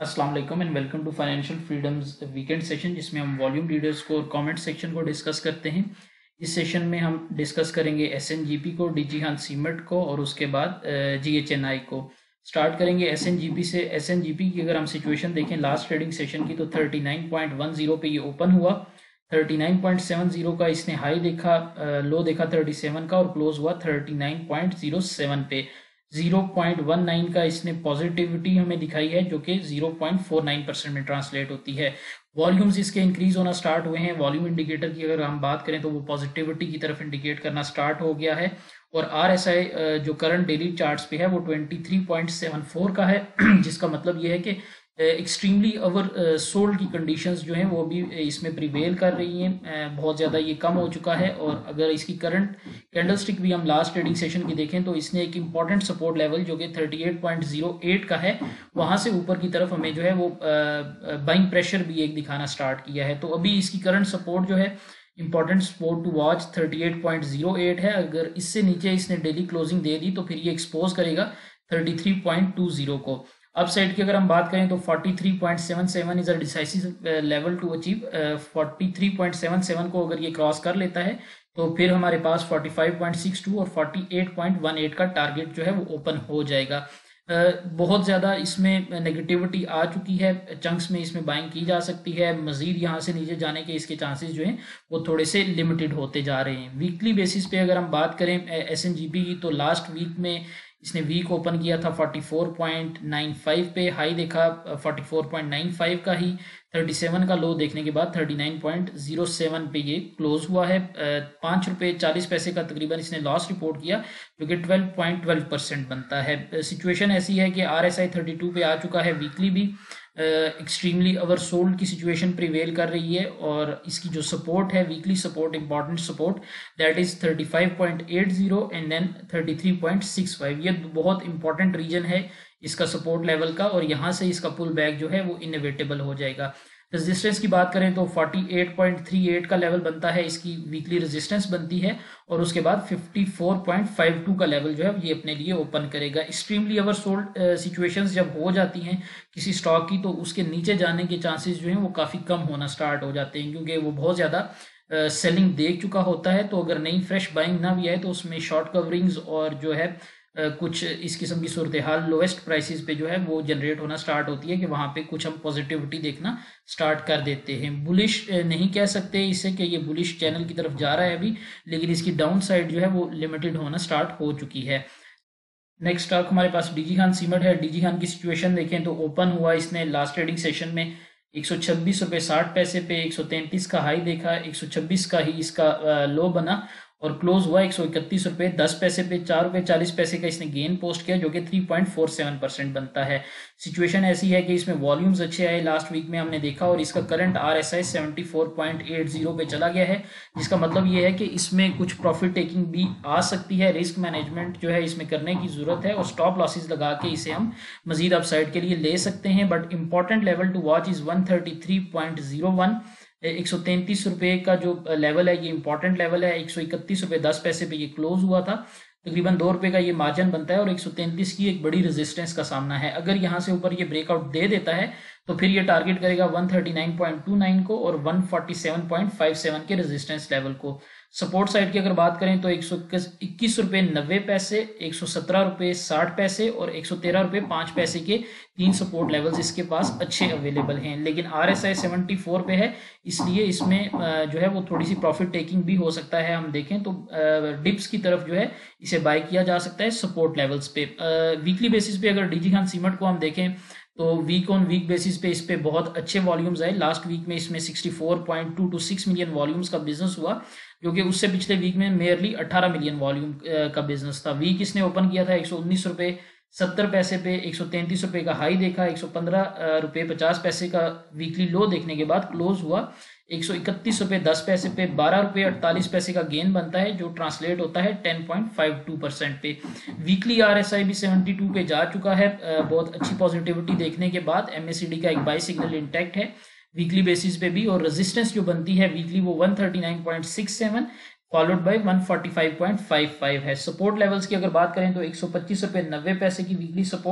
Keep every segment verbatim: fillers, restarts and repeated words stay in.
अस्सलाम वालेकुम and welcome to financial freedoms weekend session, जिसमें हम वॉल्यूम लीडर्स को और कमेंट सेक्शन को डिस्कस करते हैं। इस सेशन में हम डिस्कस करेंगे एसएनजीपी को, डीजी हान सीमेंट को और उसके बाद जीएचएनआई को। स्टार्ट करेंगे एसएनजीपी से। एसएनजीपी की अगर हम सिचुएशन देखें लास्ट ट्रेडिंग सेशन की, तो thirty nine point one zero पे ये ओपन हुआ। Thirty nine point seven zero का इसने हाई देखा, लो देखा थर्टी सेवन का, और क्लोज हुआ thirty nine point zero seven पे। ज़ीरो पॉइंट वन नाइन का इसने पॉजिटिविटी हमें दिखाई है, जो कि zero point four nine percent में ट्रांसलेट होती है। वॉल्यूम्स इसके इंक्रीज होना स्टार्ट हुए हैं। वॉल्यूम इंडिकेटर की अगर हम बात करें तो वो पॉजिटिविटी की तरफ इंडिकेट करना स्टार्ट हो गया है। और आरएसआई जो करंट डेली चार्ट्स पे है वो twenty three point seven four का है, जिसका मतलब ये है कि एक्सट्रीमली ओवर सोल्ड की कंडीशंस जो हैं वो भी इसमें प्रिवेल कर रही हैं। बहुत ज़्यादा ये कम हो चुका है। और अगर इसकी करंट कैंडलस्टिक भी हम लास्ट ट्रेडिंग सेशन की देखें तो इसने एक इंपॉर्टेंट सपोर्ट लेवल जो कि thirty eight point zero eight का है, वहाँ से ऊपर की तरफ हमें जो है वो बाइंग प्रेशर भी एक दिखाना स्टार्ट किया है। तो अभी इसकी करंट सपोर्ट जो है, important support to watch thirty eight point zero eight है। अगर इससे नीचे इसने डेली क्लोजिंग दे दी तो फिर ये एक्सपोज करेगा thirty three point two zero को। अप साइड की अगर हम बात करें तो forty three point seven seven is a decisive level to achieve. Forty three point seven seven को अगर ये क्रॉस कर लेता है तो फिर हमारे पास forty five point six two और forty eight point one eight का टारगेट जो है वो ओपन हो जाएगा। Uh, बहुत ज़्यादा इसमें नेगेटिविटी आ चुकी है, चंक्स में इसमें बाइंग की जा सकती है। मजीद यहाँ से नीचे जाने के इसके चांसेस जो हैं वो थोड़े से लिमिटेड होते जा रहे हैं। वीकली बेसिस पे अगर हम बात करें एसएनजीपी की, तो लास्ट वीक में इसने वीक ओपन किया था forty four point nine five पे, हाई देखा forty four point nine five का ही, थर्टी सेवन का लो देखने के बाद thirty nine point zero seven पे ये क्लोज हुआ है। पाँच रुपये चालीस पैसे का तकरीबन इसने लॉस रिपोर्ट किया, जो कि ट्वेल्व पॉइंट ट्वेल्व परसेंट बनता है। सिचुएशन ऐसी है कि R S I thirty two पे आ चुका है। वीकली भी एक्सट्रीमली ओवर सोल्ड की सिचुएशन प्रिवेल कर रही है। और इसकी जो सपोर्ट है, weekly support, important support, that is thirty five point eight zero and then thirty three point six five. ये बहुत इंपॉर्टेंट रीजन है इसका सपोर्ट लेवल का, और यहाँ से इसका पुल बैक जो है वो इनएविटेबल हो जाएगा। रेजिस्टेंस की बात करें तो forty eight point three eight का लेवल बनता है, इसकी वीकली रेजिस्टेंस बनती है। और उसके बाद fifty four point five two का लेवल जो है ये अपने लिए ओपन करेगा। एक्सट्रीमली ओवर सोल्ड सिचुएशंस जब हो जाती हैं किसी स्टॉक की, तो उसके नीचे जाने के चांसेस जो हैं वो काफ़ी कम होना स्टार्ट हो जाते हैं, क्योंकि वो बहुत ज़्यादा सेलिंग देख चुका होता है। तो अगर नई फ्रेश बाइंग ना भी आए तो उसमें शॉर्ट कवरिंग्स और जो है Uh, कुछ इस किस्म की सूरत हाल लोएस्ट प्राइसेस पे जो है वो जनरेट होना स्टार्ट होती है, कि वहाँ पे कुछ हम पॉजिटिविटी देखना स्टार्ट कर देते हैं। बुलिश नहीं कह सकते इसे कि ये बुलिश चैनल की तरफ जा रहा है अभी, लेकिन इसकी डाउन साइड जो है वो लिमिटेड होना स्टार्ट हो चुकी है। नेक्स्ट स्टॉक हमारे पास डीजी खान सीमेंट है। डीजी खान की सिचुएशन देखें तो ओपन हुआ इसने लास्ट ट्रेडिंग सेशन में एक सौ छब्बीस रुपये साठ पैसे पे, एक सौ तैंतीस का हाई देखा, एक सौ छब्बीस का ही इसका लो बना, और क्लोज हुआ एक सौ इकतीस रुपये दस पैसे पे। चार रुपये चालीस पैसे का इसने गेन पोस्ट किया, जो कि three point four seven percent बनता है। सिचुएशन ऐसी है कि इसमें वॉल्यूम्स अच्छे आए, लास्ट वीक में हमने देखा, और इसका current R S I seventy four point eight zero पे चला गया है, जिसका मतलब ये है कि इसमें कुछ प्रॉफिट टेकिंग भी आ सकती है। रिस्क मैनेजमेंट जो है इसमें करने की जरूरत है, और स्टॉप लॉसेज लगा के इसे हम मजीद अपसाइड के लिए ले सकते हैं। But important level to watch is one thirty three point zero one. एक सौ तैंतीस रुपये का जो लेवल है ये इंपॉर्टेंट लेवल है। एक सौ इकतीस रुपये दस पैसे पे ये क्लोज हुआ था, तकरीबन दो रुपये का ये मार्जिन बनता है, और एक सौ तैंतीस की एक बड़ी रेजिस्टेंस का सामना है। अगर यहाँ से ऊपर ये ब्रेकआउट दे देता है तो फिर ये टारगेट करेगा one thirty nine point two nine को और one forty seven point five seven के रेजिस्टेंस लेवल को। सपोर्ट साइड की अगर बात करें तो एक सौ इक्कीस रुपये नब्बे पैसे, एक सौ सत्रह रुपये साठ पैसे और एक सौ तेरह रुपये पाँच पैसे के तीन सपोर्ट लेवल्स इसके पास अच्छे अवेलेबल हैं। लेकिन R S I seventy four पे है, इसलिए इसमें जो है वो थोड़ी सी प्रॉफिट टेकिंग भी हो सकता है। हम देखें तो डिप्स की तरफ जो है इसे बाय किया जा सकता है सपोर्ट लेवल्स पे। वीकली बेसिस पे अगर डीजी खान सीमेंट को हम देखें तो वीक ऑन वीक बेसिस पे इस पे बहुत अच्छे वॉल्यूम्स आए। लास्ट वीक में इसमें sixty four point two two six million volumes का बिजनेस हुआ, जो कि उससे पिछले वीक में मेयरली अठारह मिलियन वॉल्यूम का बिजनेस था। वीक इसने ओपन किया था एक सौ उन्नीस रुपये सत्तर पैसे पे, एक सौ तैंतीस रुपये का हाई देखा, एक सौ पंद्रह रुपये पचास पैसे का वीकली लो देखने के बाद क्लोज हुआ एक सौ इकतीस रुपये दस पैसे पे। बारह रुपये अड़तालीस पैसे का गेन बनता है, जो ट्रांसलेट होता है ten point five two percent पे। वीकली आरएसआई भी सेवेंटी टू पे जा चुका है। बहुत अच्छी पॉजिटिविटी देखने के बाद एमएसीडी का एक बाई सिग्नल इंटैक्ट है वीकली बेसिस पे भी, और रेजिस्टेंस जो बनती है वीकली वो one thirty nine point six seven followed by one forty five point five five है। सपोर्ट लेवल्स की अगर बात करें तो एक सौ पच्चीस रुपये नब्बे पैसे की वीकली सपोर्ट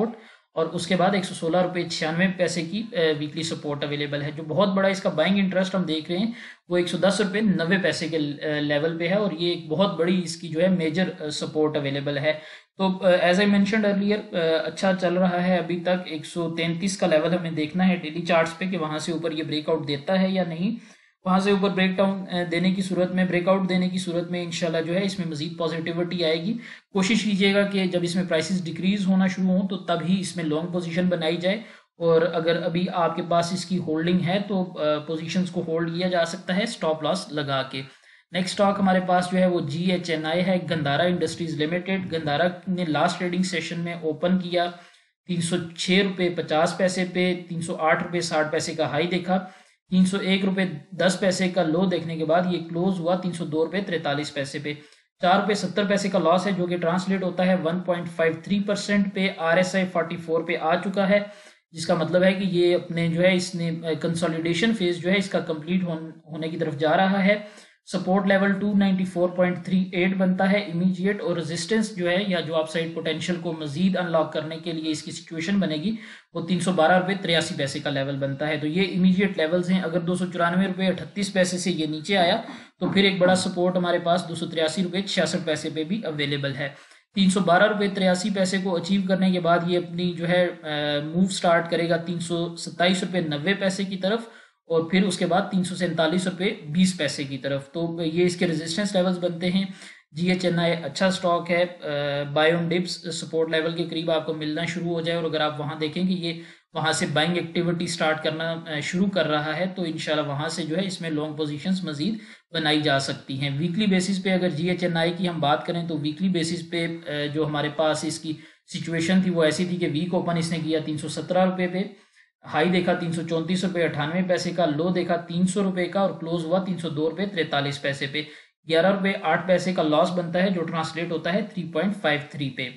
और उसके बाद एक सौ सोलह रुपये छियानवे पैसे की वीकली सपोर्ट अवेलेबल है। जो बहुत बड़ा इसका बाइंग इंटरेस्ट हम देख रहे हैं वो एक सौ दस रुपये नब्बे पैसे के लेवल पे है और ये एक बहुत बड़ी इसकी जो है मेजर सपोर्ट अवेलेबल है। तो एज आई मेंशन्ड अर्लियर अच्छा चल रहा है अभी तक। एक सौ तैंतीस का लेवल हमें देखना है डेली चार्ट्स पे कि वहां से ऊपर ये ब्रेकआउट देता है या नहीं। वहां से ऊपर ब्रेकडाउन देने की सूरत में, ब्रेकआउट देने की सूरत में इंशाल्लाह जो है इसमें मजीद पॉजिटिविटी आएगी। कोशिश कीजिएगा कि जब इसमें प्राइसेस डिक्रीज होना शुरू हो तो तभी इसमें लॉन्ग पोजीशन बनाई जाए, और अगर अभी आपके पास इसकी होल्डिंग है तो पोजीशंस को होल्ड किया जा सकता है स्टॉप लॉस लगा के। नेक्स्ट स्टॉक हमारे पास जो है वो जी एच एन आई है, गंधारा इंडस्ट्रीज लिमिटेड। गंधारा ने लास्ट ट्रेडिंग सेशन में ओपन किया तीन सौ छः रुपये पचास पैसे पे, तीन सौ आठ रुपये साठ पैसे का हाई देखा, तीन सौ एक रुपये दस पैसे का लो देखने के बाद ये क्लोज हुआ तीन सौ दो रुपये तैंतालीस पैसे पे। चार रुपये सत्तर पैसे का लॉस है जो कि ट्रांसलेट होता है one point five three percent पे। R S I forty four पे आ चुका है, जिसका मतलब है कि ये अपने जो है इसने कंसोलिडेशन फेज जो है इसका कंप्लीट होने की तरफ जा रहा है। Support level two ninety four point three eight बनता है इमीडिएट, और रेजिस्टेंस जो है या जो अपसाइड पोटेंशियल को मजीद अनलॉक करने के लिए इसकी सिचुएशन बनेगी वो तीन सौ बारह रुपये तिरासी पैसे का लेवल बनता है। तो ये इमीडिएट लेवल्स हैं। अगर दो सौ चौरानवे रुपये अट्ठतीस पैसे से ये नीचे आया तो फिर एक बड़ा सपोर्ट हमारे पास दो सौ तिरासी रुपये छियासठ पैसे पे भी अवेलेबल है। तीन सौ बारह रुपये तिरासी पैसे को अचीव करने के बाद ये अपनी जो है मूव स्टार्ट करेगा तीन सौ सत्ताईस रुपये नब्बे पैसे की तरफ, और फिर उसके बाद तीन सौ सैंतालीस रुपये बीस पैसे की तरफ। तो ये इसके रेजिस्टेंस लेवल्स बनते हैं। जी एच एन आई अच्छा स्टॉक है, बायोन डिप्स सपोर्ट लेवल के करीब आपको मिलना शुरू हो जाए, और अगर आप वहां देखें कि ये वहां से बाइंग एक्टिविटी स्टार्ट करना शुरू कर रहा है तो इंशाल्लाह वहां से जो है इसमें लॉन्ग पोजीशंस मजीद बनाई जा सकती हैं। वीकली बेसिस पे अगर जी एच एन आई की हम बात करें तो वीकली बेसिस पे जो हमारे पास इसकी सिचुएशन थी वो ऐसी थी कि वीक ओपन इसने किया तीन सौ सत्रह रुपये पे, हाई देखा तीन सौ चौंतीस रुपये अठानवे पैसे का, लो देखा तीन सौ रुपये का और क्लोज हुआ तीन सौ दो रुपये तैंतालीस पैसे पे। ग्यारह रुपये आठ पैसे का लॉस बनता है जो ट्रांसलेट होता है थ्री पॉइंट फाइव थ्री पे।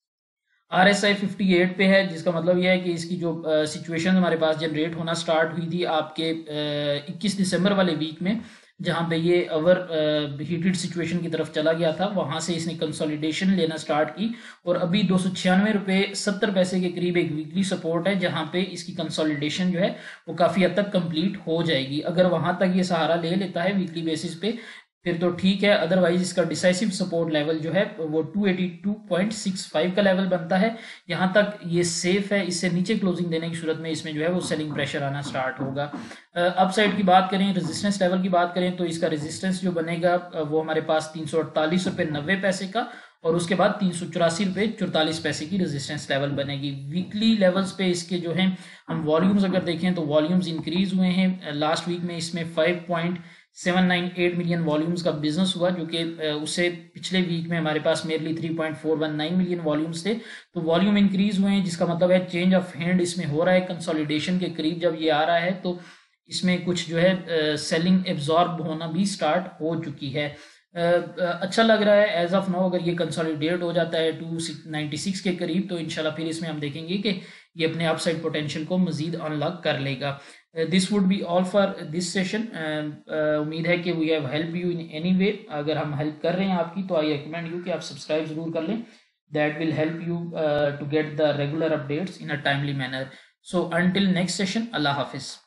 R S I fifty eight पे है, जिसका मतलब यह है कि इसकी जो सिचुएशन uh, हमारे पास जनरेट होना स्टार्ट हुई थी आपके इक्कीस दिसंबर वाले वीक में, जहां पे ये ओवर हीटेड सिचुएशन की तरफ चला गया था, वहां से इसने कंसोलिडेशन लेना स्टार्ट की और अभी दो सौ छियानवे रुपये सत्तर पैसे के करीब एक वीकली सपोर्ट है, जहां पे इसकी कंसोलिडेशन जो है वो काफी हद तक कंप्लीट हो जाएगी। अगर वहां तक ये सहारा ले लेता है वीकली बेसिस पे फिर तो ठीक है, अदरवाइज इसका डिसाइसिव सपोर्ट लेवल जो है वो two eighty two point six five का लेवल बनता है। यहाँ तक ये सेफ है, इससे नीचे क्लोजिंग देने की सूरत में इसमें जो है वो सेलिंग प्रेशर आना स्टार्ट होगा। अपसाइड की बात करें, रेजिस्टेंस लेवल की बात करें तो इसका रेजिस्टेंस जो बनेगा वो हमारे पास तीन सौ अड़तालीस रुपये नब्बे पैसे का और उसके बाद तीन सौ चौरासी रुपये चौतालीस पैसे की रेजिस्टेंस लेवल बनेगी। वीकली लेवल्स पे इसके जो हैं हम वॉल्यूम्स अगर देखें तो वॉल्यूम्स इंक्रीज हुए हैं। लास्ट वीक में इसमें five point seven nine eight million volumes का बिजनेस हुआ, जो कि उससे पिछले वीक में हमारे पास merely three point four one nine million volumes थे। तो वॉल्यूम इंक्रीज हुए हैं, जिसका मतलब है चेंज ऑफ हैंड इसमें हो रहा है। कंसोलिडेशन के करीब जब ये आ रहा है तो इसमें कुछ जो है सेलिंग एब्जॉर्ब होना भी स्टार्ट हो चुकी है। uh, अच्छा लग रहा है एज ऑफ नाउ। अगर ये कंसोलिडेट हो जाता है टू नाइन्टी सिक्स के करीब तो इंशाल्लाह फिर इसमें हम देखेंगे कि ये अपने अपसाइड पोटेंशियल को मजीद अनलॉक कर लेगा। This would be all for this session. उम्मीद है कि we have help you in any way. अगर हम हेल्प कर रहे हैं आपकी तो आई रिकमेंड यू कि आप सब्सक्राइब जरूर कर लें। That will help you to get the regular updates in a timely manner. So until next session, अल्लाह हाफिज।